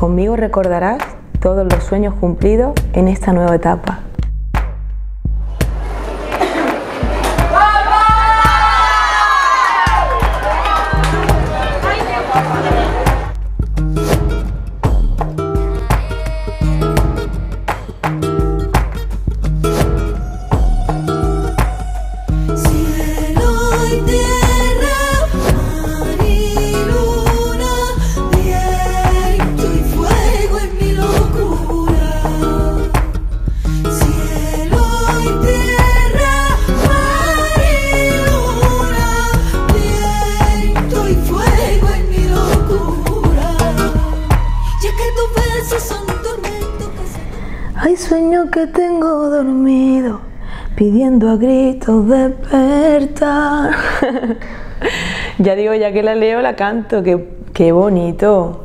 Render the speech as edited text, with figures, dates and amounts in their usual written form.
Conmigo recordarás todos los sueños cumplidos en esta nueva etapa. Hay sueños que tengo dormido, pidiendo a gritos despertar. Ya digo, ya que la leo, la canto, qué bonito.